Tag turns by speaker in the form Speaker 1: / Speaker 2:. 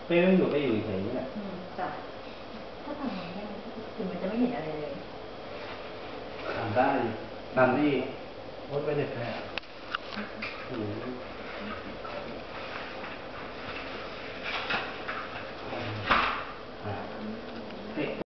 Speaker 1: ไม่ต้องอยู่ไม่อยู่เฉยๆเนี่ย
Speaker 2: จ้ะถ้าทำอย่างนี้ถึงมันจะไม่เห็นอะไรเลย
Speaker 1: ทำได้ทำที่รถไปเด็กแค่